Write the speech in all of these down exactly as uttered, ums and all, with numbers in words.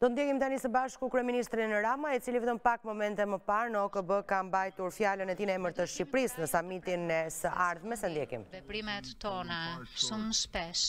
Do të ndjekim tani së bashku kryeministrin Rama, i cili vetëm pak momente më parë në O K B ka mbajtur fjalën e tij në emër të Shqipërisë në samitin e së ardhme. Se ndjekim. Veprimet tona shumë shpesh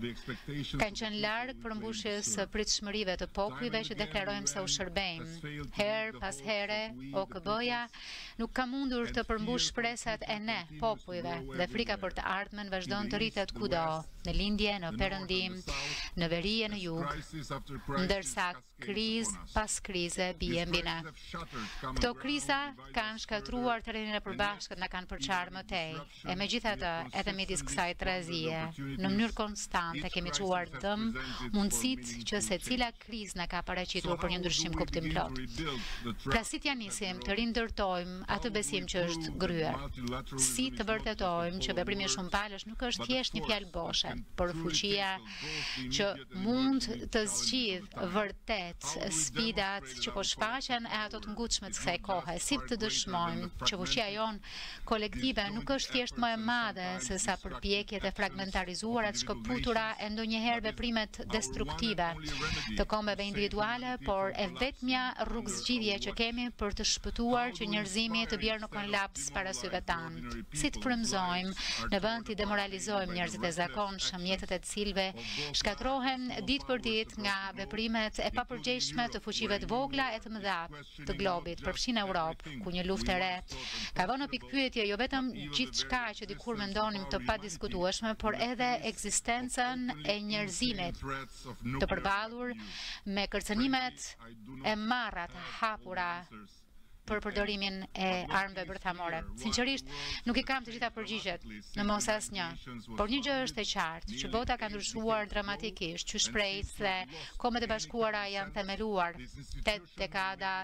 kanë qenë larg përmbushjes së pritshmërive të popujve që deklarojmë se u shërbejmë. Her pas here, O K B-ja nuk ka mundur të përmbush shpresat e ne, popujve, dhe frika për të ardhmen vazhdon të rritet kudo, në lindje, në perëndim, në veri e në jug, ndërsa kriz pas krize bie mbi ne. Këto kriza kanë shkatruar terrenin e përbashkët, na kanë përçarë më tej. E megjithatë, edhe midis kësaj trazie, në mënyrë konstante kemi çuar dëm mundësitë që secila krizë na ka paraqitur për një ndryshim kuptim plot. Pra si t'ja nisim të rindërtojmë atë besim që është gryer. Si të vërtetojmë që veprimi shumë palësh nuk është thjesht një fjalë boshe, por fuqia që mund të zgjidh vërtet sfidat që po shfaqen e ato të ngutshme të kësaj kohe. Si të dëshmojmë që fuqia jonë kolektive nuk është thjesht më e madhe se sa përpjekjet e fragmentarizuara të shkëputura e ndonjëherë veprimet destruktive të kombeve individuale, por e vetmja rrugëzgjidhje që kemi për të shpëtuar që njerëzimi të bjerë në kollaps para syve tanë. Si të frymëzojmë në vend të demoralizojmë njerëzit e zakonshëm, jetët e të cilëve shkatrohen ditë për ditë nga veprimet e papërgjegjshme të fuqive të vogla e të mëdha të globit, përfshin Europë, ku një luftë e re ka vënë në pikpyetje jo vetëm gjithçka që dikur mendonim të padiskutueshme, por edhe ekzistencën e njerëzimit të përballur me kërcënimet e marra të hapura për përdorimin e armëve bërthamore. Sinqerisht, nuk i kam të gjitha përgjigjet, në mos asnjë, por një gjë është e qartë, që bota ka ndryshuar dramatikisht, që shprehit se Kombet e Bashkuara janë themeluar tetë dekada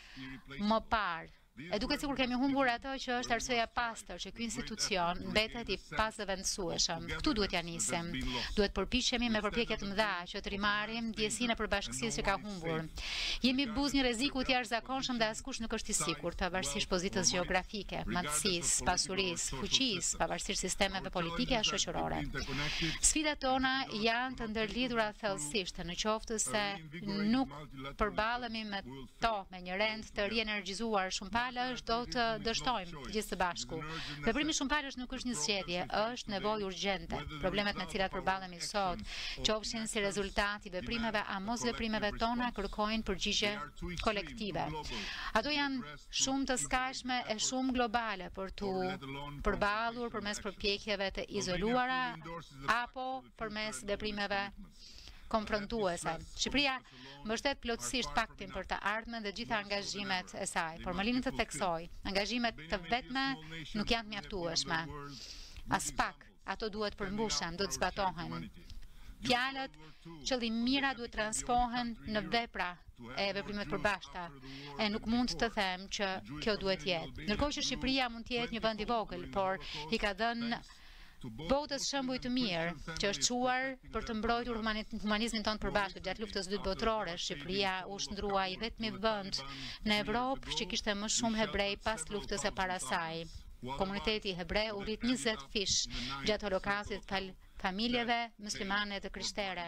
më parë. E duket sikur kemi humbur atë që është arsyeja e pastër që ky institucion mbetet i pazëvendësueshëm. Ktu duhet ja nisim. Duhet përpiqemi me përpjekje të mëdha që të rimarrim ndjesinë e përbashkësisë që ka humbur. Jemi buz një rreziku të jashtëzakonshëm dhe askush nuk është i sigurt, pavarësisht pozitës gjeografike, madhësisë, pasurisë, fuqisë, pavarësisht sistemeve politike e shoqërore. Sfidat tona janë të ndërlidhura thellësisht, në qoftë se nuk përballemi me to me një rend të rienergjizuar shumë palësh, do të dështojmë gjithë së bashku. Veprimi shumë palësh nuk është një zgjedhje, është nevojë urgjente. Problemet me të cilat përballemi sot, qofshin si rezultat i veprimeve a mos veprimeve tona, kërkojnë përgjigje kolektive. Ato janë shumë të skajshme e shumë globale për tu përballur përmes përpjekjeve të izoluara apo përmes veprimeve konfrontuese. Shqipëria mbështet plotësisht paktin për të ardhmen dhe gjitha angazhimet e saj, por më lini të theksoj, angazhimet të vetme nuk janë mjaftueshme. As pak, ato duhet përmbushen, duhet zbatohen. Fjalët, qëllim mira duhet transpohen në vepra e veprimet përbashkëta, e nuk mund të them që kjo duhet jetë. Ndërkohë që Shqipëria mund të jetë një vend i vogël, por i ka dhënë botës shembuj të mirë, që është çuar për të mbrojtur humanizmin tonë përbashkët. Gjatë luftës së dytë botërore, Shqipëria u shndrua i vetmi vend në Evropë që kishte më shumë hebrej pas luftës së para saj. Komuniteti hebreu u rrit njëzet fish gjatë holokaustit familjeve muslimane të krishtere,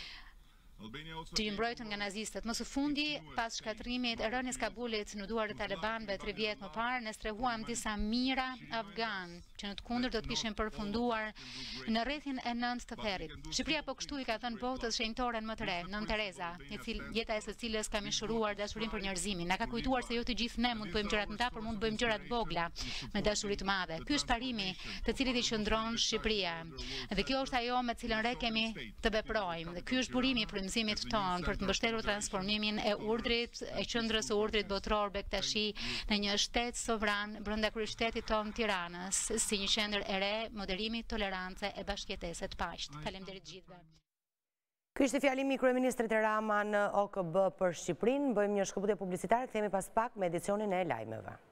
që i mbrojtën nga nazistët. Më së fundi, pas shkatrimit e rënies Kabulit në duart e talibanëve tre vjet më parë, ne strehuam disa mijëra afgan që në të kundërt do të kishin përfunduar në rrethin e nëntë të therrit. Shqipëria po kështu i ka dhënë botës shenjtoren më të re, Nën Tereza, jeta e së cilës ka mishuruar dashurinë për njerëzimin. Na ka kujtuar se jo të gjithë ne mund të bëjmë gjërat të mëdha, por mund të bëjmë gjërat vogla me dashuri të madhe. Ky është parimi të cilit i qëndron Shqipëria. Dhe kjo është ajo me cilën re kemi të veprojmë. Dhe ky është burimi i frymëzimit ton për të mbështetur transformimin e urdhrit, e qendrës së urdhrit botror Bektashi në një shtet sovran brenda kryeqytetit ton Tiranës, si një qendër e re moderimit, tolerance e bashkëjetese të paqët. Faleminderit gjithëve. Ky ishte fjalimi i kryeministrit Rama në O K B për Shqipërinë. Bëjmë një shkëputje publicitare, kthehemi pas pak me edicionin e lajmeve.